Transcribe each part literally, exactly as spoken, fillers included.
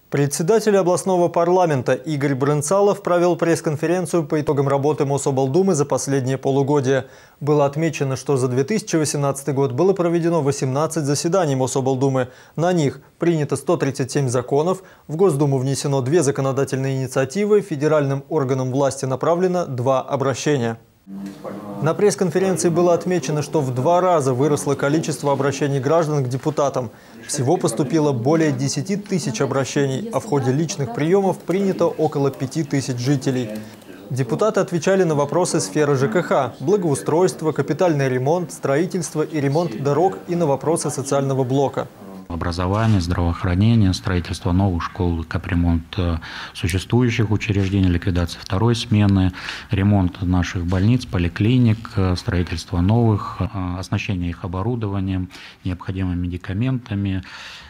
Председатель областного парламента Игорь Брынцалов провел пресс-конференцию по итогам работы Мособлдумы за последнее полугодие. Было отмечено, что за две тысячи восемнадцатый год было проведено восемнадцать заседаний Мособлдумы. На них принято сто тридцать семь законов, в Госдуму внесено две законодательные инициативы, федеральным органам власти направлено два обращения. На пресс-конференции было отмечено, что в два раза выросло количество обращений граждан к депутатам. Всего поступило более десяти тысяч обращений, а в ходе личных приемов принято около пяти тысяч жителей. Депутаты отвечали на вопросы сферы ЖКХ, благоустройства, капитальный ремонт, строительство и ремонт дорог и на вопросы социального блока. Образование, здравоохранение, строительство новых школ, капремонт существующих учреждений, ликвидация второй смены, ремонт наших больниц, поликлиник, строительство новых, оснащение их оборудованием, необходимыми медикаментами.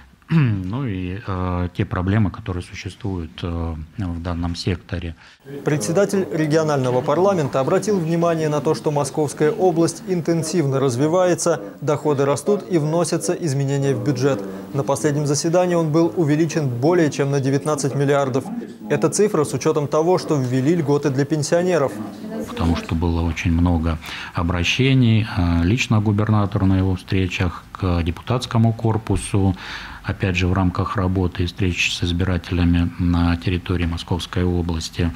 Ну и э, те проблемы, которые существуют э, в данном секторе. Председатель регионального парламента обратил внимание на то, что Московская область интенсивно развивается, доходы растут и вносятся изменения в бюджет. На последнем заседании он был увеличен более чем на девятнадцать миллиардов. Эта цифра с учетом того, что ввели льготы для пенсионеров. Потому что было очень много обращений лично губернатору на его встречах, к депутатскому корпусу, опять же в рамках работы и встреч с избирателями на территории Московской области.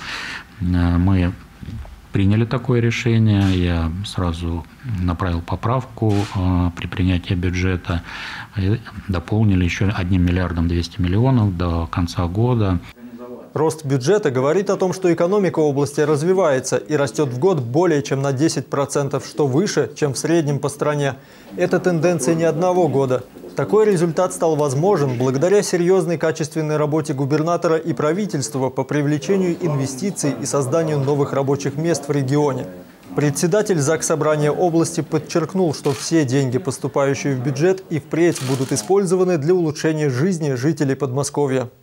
Мы приняли такое решение, я сразу направил поправку при принятии бюджета, и дополнили еще одним миллиардом двести миллионов до конца года. Рост бюджета говорит о том, что экономика области развивается и растет в год более чем на десять процентов, что выше, чем в среднем по стране. Это тенденция не одного года. Такой результат стал возможен благодаря серьезной качественной работе губернатора и правительства по привлечению инвестиций и созданию новых рабочих мест в регионе. Председатель Заксобрания области подчеркнул, что все деньги, поступающие в бюджет, и впредь будут использованы для улучшения жизни жителей Подмосковья.